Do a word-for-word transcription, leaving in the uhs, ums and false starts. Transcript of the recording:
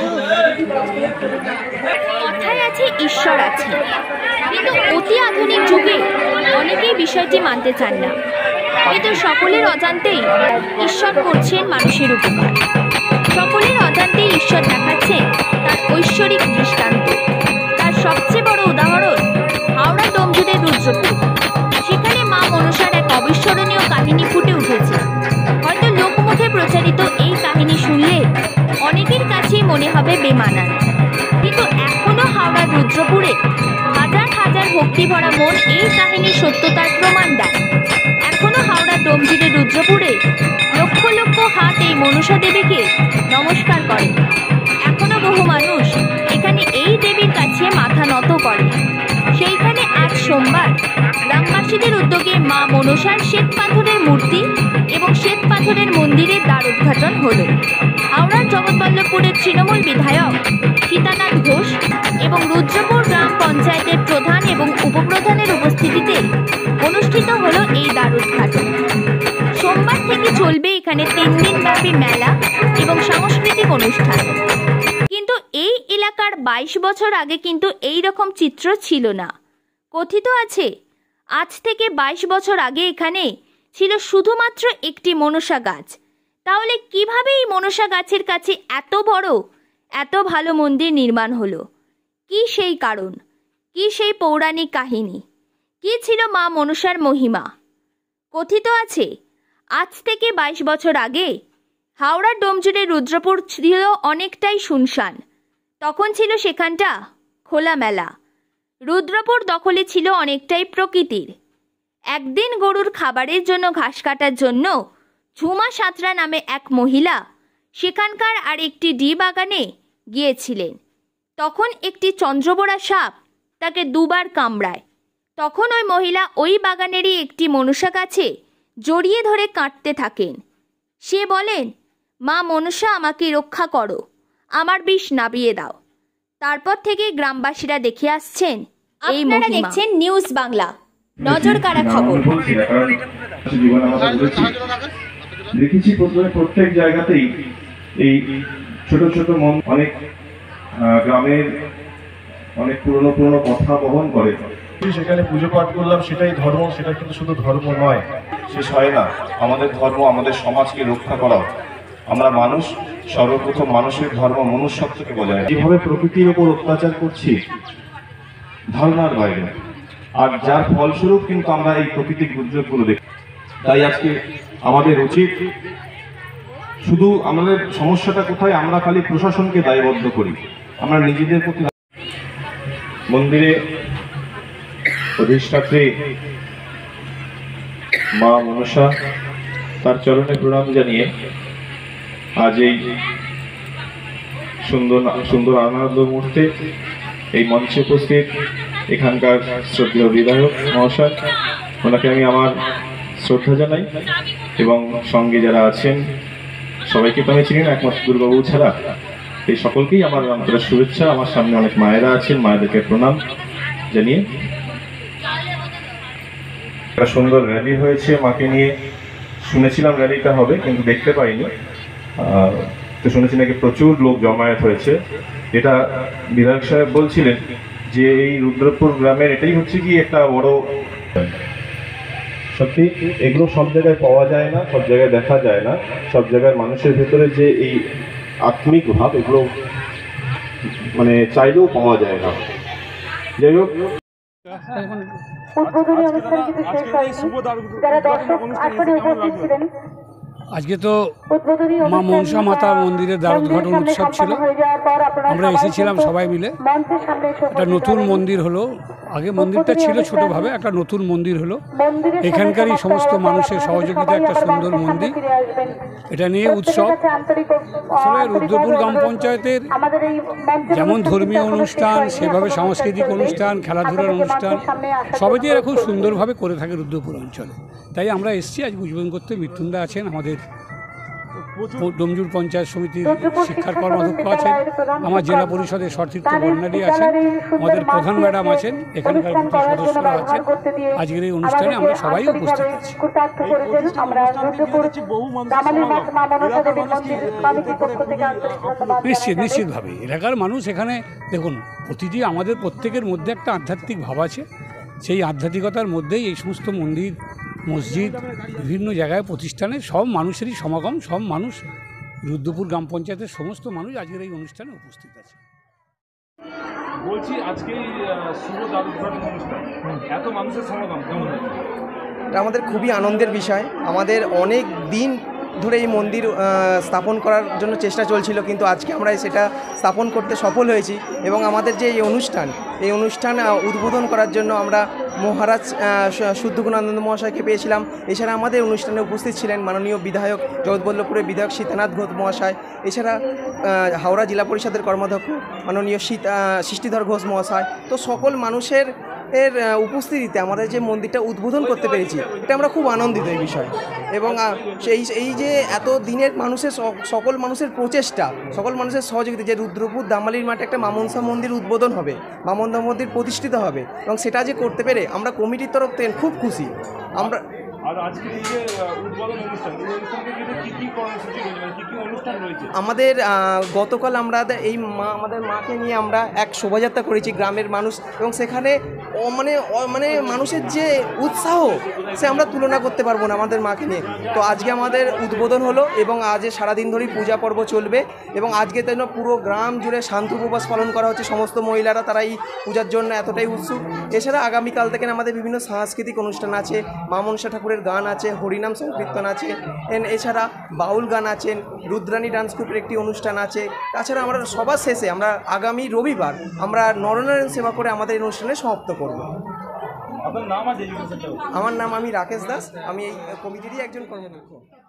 কথায় আছে ঈশ্বর আছে, কিন্তু অতি আধুনিক যুগে অনেকেই বিষয়টি মানতে চান না। কিন্তু সকলের অজান্তেই ঈশ্বর করছেন মানুষের উপকার। সকলের অজান্তেই ঈশ্বর দেখাচ্ছেন তার ঐশ্বরিক দৃষ্টান্ত। তার সবচেয়ে বড় উদাহরণ হাওড়া ডোমজুড়ের রুদ্রপুর। সেখানে মা মনসার এক অবিস্মরণীয় কাহিনী ফুটে উঠেছে। হয়তো লোকমুখে প্রচারিত এই কাহিনী শুনলে অনেকের কাছেই মনে হবে বেমানান, কিন্তু এখনো হাওড়ার রুদ্রপুরে হাজার হাজার ভক্তি ভরা মন এই কাহিনীর সত্যতার প্রমাণ দেয়। এখনো হাওড়ার ডোমজুড়ের রুদ্রপুরে লক্ষ লক্ষ হাত এই মনসা দেবীকে নমস্কার করে। এখনো বহু মানুষ এখানে এই দেবীর কাছে মাথা নত করে। সেইখানে আজ সোমবার গ্রামবাসীদের উদ্যোগে মা মনসার শ্বেত পাথরের মূর্তি এবং শ্বেত পাথরের মন্দিরের দ্বার উদ্ঘাটন হল। হাওড়ার জগৎবল্লভপুরের তৃণমূল বিধায়ক সীতানাথ ঘোষ এবং রুদ্রপুর গ্রাম পঞ্চায়েতের প্রধান এবং উপপ্রধানের উপস্থিতিতে অনুষ্ঠিত হল এই দ্বার উদ্ঘাটন। সোমবার থেকে চলবে এখানে তিন দিন ব্যাপী মেলা এবং সাংস্কৃতিক অনুষ্ঠান। কিন্তু এই এলাকার বাইশ বছর আগে কিন্তু এই রকম চিত্র ছিল না। কথিত আছে আজ থেকে বাইশ বছর আগে এখানে ছিল শুধুমাত্র একটি মনসা গাছ। তাহলে কিভাবে এই মনসা গাছের কাছে এত বড় এত ভালো মন্দির নির্মাণ হলো? কি সেই কারণ? কি সেই পৌরাণিক কাহিনী? কি ছিল মা মনসার মহিমা? কথিত আছে আজ থেকে বাইশ বছর আগে হাওড়ার ডোমজুড়ের রুদ্রপুর ছিল অনেকটাই শুনশান। তখন ছিল সেখানটা খোলামেলা। রুদ্রপুর দখলে ছিল অনেকটাই প্রকৃতির। একদিন গরুর খাবারের জন্য ঘাস কাটার জন্য ঝুমা সাঁতরা নামে এক মহিলা সেখানকার আর একটি ডি বাগানে গিয়েছিলেন। তখন একটি চন্দ্রবোড়া সাপ তাকে দুবার কামড়ায়। তখন ওই মহিলা ওই বাগানেরই একটি মনসা গাছে জড়িয়ে ধরে কাঁদতে থাকেন। সে বলেন, মা মনসা আমাকে রক্ষা করো, আমার বিষ নাবিয়ে দাও। তারপর থেকে গ্রামবাসীরা দেখে আসছেন এই মহিমা। আপনারা দেখছেন নিউজ বাংলা, নজর কাড়া খবর। দেখেছি প্রত্যেক জায়গাতেই এই ছোট ছোট মন অনেক গ্রামের অনেক পুরনো পুরনো কথা বহন করে। সেখানে পুজো পাঠ করলাম, সেটাই ধর্ম। সেটা কিন্তু শুধু ধর্ম নয়, শেষ হয় না। আমাদের ধর্ম আমাদের সমাজকে রক্ষা করা। আমরা মানুষ, সর্বপ্রথম মানুষের ধর্ম মনুষ্যত্বকে বোঝায়। যেভাবে প্রকৃতির উপর অত্যাচার করছি ধারণার বাইরে, আর যার ফলস্বরূপ কিন্তু আমরা এই প্রাকৃতিক দুর্যোগগুলো দেখি। তাই আজকে আমাদের উচিত, শুধু আমাদের সমস্যাটা কোথায়, আমরা খালি প্রশাসনকে দায়বদ্ধ করি, আমরা নিজেদের প্রতি। মন্দিরে অধিষ্ঠাত্রী মা মনসা, তার চরণে প্রণাম জানিয়ে আজ এই সুন্দর সুন্দর আনন্দ মুহূর্তে এই মঞ্চে উপস্থিত এখানকার শ্রদ্ধেয় বিধায়ক মহাশয়, ওনাকে আমি আমার শ্রদ্ধা জানাই এবং সঙ্গে যারা আছেন সবাইকে তো আমি চিনি না, একমাত্র দুর্গাবাবু ছাড়া। এই সকলকেই আমার আন্তরিক শুভেচ্ছা। আমার সামনে অনেক মায়েরা আছেন, মায়েদেরকে প্রণাম জানিয়ে একটা সুন্দর র্যালি হয়েছে মাকে নিয়ে। শুনেছিলাম র্যালিটা হবে, কিন্তু দেখতে পাইনি। তো শুনেছি নাকি প্রচুর লোক জমায়েত হয়েছে। এটা বিধায়ক সাহেব বলছিলেন যে এই রুদ্রপুর গ্রামের এটাই হচ্ছে কি একটা বড়, সত্যি এগুলো সব জায়গায় পাওয়া যায় না, সব জায়গায় দেখা যায় না। সব জায়গায় মানুষের ভেতরে যে এই আত্মিক ভাব, এগুলো মানে চাইলেও পাওয়া যায় না। যাই হোক, উদ্বোধনী অনুষ্ঠান কিন্তু শেষ হয়নি। যারা দর্শক আসনে উপস্থিত ছিলেন, আজকে তো মা মনসা মাতা মন্দিরের দ্বার উদ্ঘাটন উৎসব ছিল। আমরা এসেছিলাম সবাই মিলে। একটা নতুন মন্দির হলো, আগে মন্দিরটা ছিল ছোটোভাবে, একটা নতুন মন্দির হলো। এখানকারই সমস্ত মানুষের সহযোগিতা একটা সুন্দর মন্দির, এটা নিয়ে উৎসব। আসলে রুদ্রপুর গ্রাম পঞ্চায়েতের যেমন ধর্মীয় অনুষ্ঠান, সেভাবে সাংস্কৃতিক অনুষ্ঠান, খেলাধুলার অনুষ্ঠান সবই দিয়ে এরা খুব সুন্দরভাবে করে থাকে রুদ্রপুর অঞ্চলে। তাই আমরা এসেছি আজ উদ্বোধন করতে। মৃত্যুঞ্জয় আছেন আমাদের ডোমজুর পঞ্চায়েত সমিতির শিক্ষার কর্মাধ্যক্ষ আছেন, আমার জেলা পরিষদের সতীর্থ বর্ণালী আছেন, আমাদের প্রধান ম্যাডাম আছেন, এখানকার দুটি সদস্যরা আছেন। আজকের এই অনুষ্ঠানে আমরা সবাই উপস্থিত আছি। নিশ্চিত নিশ্চিতভাবে এলাকার মানুষ এখানে দেখুন, প্রতিটি আমাদের প্রত্যেকের মধ্যে একটা আধ্যাত্মিক ভাব আছে। সেই আধ্যাত্মিকতার মধ্যেই এই সমস্ত মন্দির, মসজিদ, বিভিন্ন জায়গায় প্রতিষ্ঠানে সব মানুষেরই সমাগম। সব মানুষ, রুদ্রপুর গ্রাম পঞ্চায়েতের সমস্ত মানুষ আজকের এই অনুষ্ঠানে উপস্থিত আছে। বলছি আজকে এই শুভ দ্বারোদ্ঘাটন অনুষ্ঠান, এত মানুষের সমাগম কেমন হয়েছে? এটা আমাদের খুবই আনন্দের বিষয়। আমাদের অনেক দিন ধরে এই মন্দির স্থাপন করার জন্য চেষ্টা চলছিল, কিন্তু আজকে আমরা সেটা স্থাপন করতে সফল হয়েছি। এবং আমাদের যে এই অনুষ্ঠান, এই অনুষ্ঠান উদ্বোধন করার জন্য আমরা মহারাজ শুদ্ধগুণানন্দ মহাশয়কে পেয়েছিলাম। এছাড়া আমাদের অনুষ্ঠানে উপস্থিত ছিলেন মাননীয় বিধায়ক, জগৎবল্লভপুরের বিধায়ক সীতানাথ ঘোষ মহাশয়। এছাড়া হাওড়া জেলা পরিষদের কর্মাধ্যক্ষ মাননীয় সৃষ্টিধর ঘোষ মহাশয়। তো সকল মানুষের এর উপস্থিতিতে আমাদের যে মন্দিরটা উদ্বোধন করতে পেরেছি, এটা আমরা খুব আনন্দিত এই বিষয়। এবং সেই এই যে এত দিনের মানুষের সকল মানুষের প্রচেষ্টা, সকল মানুষের সহযোগিতা, যে রুদ্রপুর দামালির মাঠে একটা মা মনসা মন্দির উদ্বোধন হবে, মা মনসা মন্দির প্রতিষ্ঠিত হবে, এবং সেটা যে করতে পেরে আমরা কমিটির তরফ থেকে খুব খুশি। আমরা আর আজকে এই যে উদ্বোধন অনুষ্ঠান, এই অনুষ্ঠানকে ঘিরে কি কি কর্মসূচি রয়েছে, মানে কি কি অনুষ্ঠান রয়েছে? আমাদের গতকাল আমরা এই মা আমাদের মাকে নিয়ে আমরা এক শোভাযাত্রা করেছি গ্রামের মানুষ, এবং সেখানে মানে মানে মানুষের যে উৎসাহ, সে আমরা তুলনা করতে পারবো না আমাদের মাকে নিয়ে। তো আজকে আমাদের উদ্বোধন হলো, এবং আজ সারাদিন ধরেই পূজা পর্ব চলবে, এবং আজকে যেন পুরো গ্রাম জুড়ে শান্তি উপবাস পালন করা হচ্ছে। সমস্ত মহিলারা তারা এই পূজার জন্য এতটাই উৎসুক। এছাড়া আগামীকাল থেকে আমাদের বিভিন্ন সাংস্কৃতিক অনুষ্ঠান আছে, মা মনসা ঠাকুরের গান আছে, হরিনাম সংকীর্তন আছে, এছাড়া বাউল গান আছেন, রুদ্রাণী ডান্স গ্রুপের একটি অনুষ্ঠান আছে। তাছাড়া আমরা সবার শেষে আমরা আগামী রবিবার আমরা নরনারায়ণ সেবা করে আমাদের এই অনুষ্ঠানে সমাপ্ত করব। আপনার নাম আছে? আমার নাম আমি রাকেশ দাস, আমি এই কমিটিরই একজন কর্মদক্ষ।